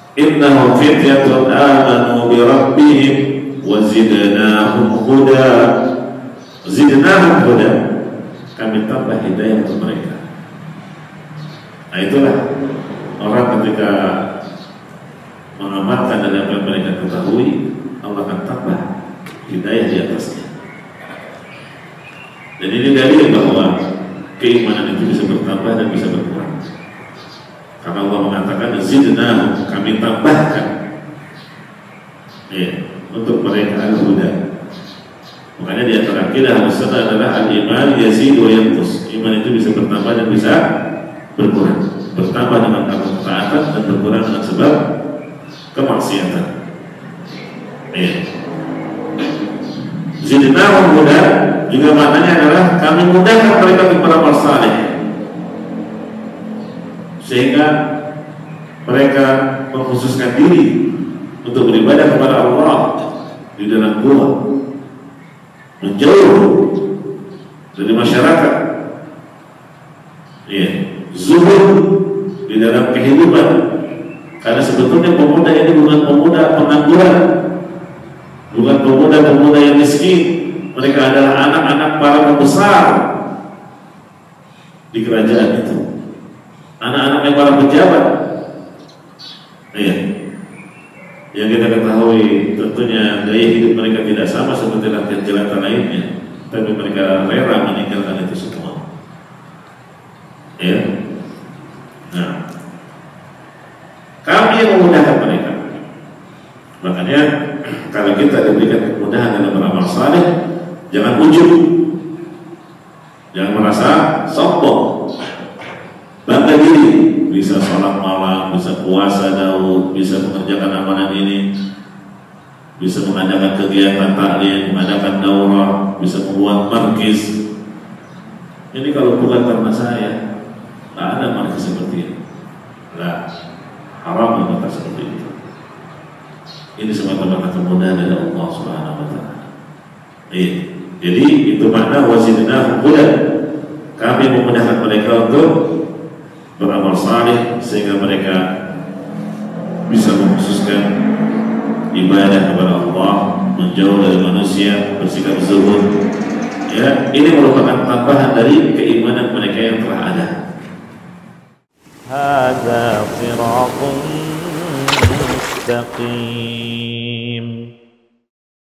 innahum fityatun amanu bi rabbihim wa zidnahum huda. Zidnahum huda, kami tambah hidayah untuk mereka. Nah itulah orang ketika mengamalkan dan apa yang mereka ketahui, Allah akan tambah hidayah di atasnya. Dan ini dalil bahwa keimanan itu bisa bertambah dan bisa berkurang. Karena Allah mengatakan zidnahum, kami tambahkan untuk mereka al-huda. Makanya di antara akidah Ahlussunnah adalah al-iman yazid wa yanqus. Iman itu bisa bertambah dan bisa berkurang. Bertambah dengan ketaatan dan berkurang dengan sebab kemaksiatan. Zidnahum huda juga maknanya adalah kami mudahkan mereka untuk beramal saleh, sehingga mereka mengkhususkan diri untuk beribadah kepada Allah di dalam gua, menjauh dari masyarakat, zuhud di dalam kehidupan. Karena sebetulnya pemuda ini bukan pemuda pengangguran, bukan pemuda-pemuda yang miskin. Mereka adalah anak-anak para pembesar di kerajaan itu, anak-anak yang para pejabat. Yang kita ketahui tentunya gaya hidup mereka tidak sama seperti rakyat jelata lainnya, tapi mereka rela meninggalkan itu semua. Nah, kami yang memudahkan mereka. Makanya kalau kita diberikan kemudahan dalam beramal saleh, jangan ujub, jangan merasa sombong, bangga diri. Bisa sholat malam, bisa puasa Daud, bisa mengerjakan amalan ini, bisa mengadakan kegiatan taklim, mengadakan daurah, bisa membuat markis. Ini kalau bukan karena saya, tak ada markis seperti ini. Nah, haram yang kata seperti itu. Ini semata-mata kemudahan dari Allah Subhanahu wa Ta'ala. Jadi itu makna wazidnahum huda. Kami memudahkan mereka untuk beramal saleh sehingga mereka bisa mengkhususkan ibadah kepada Allah, menjauh dari manusia, bersikap zuhud. Ini merupakan tambahan dari keimanan mereka yang telah ada. Hadza siratun mustaqim.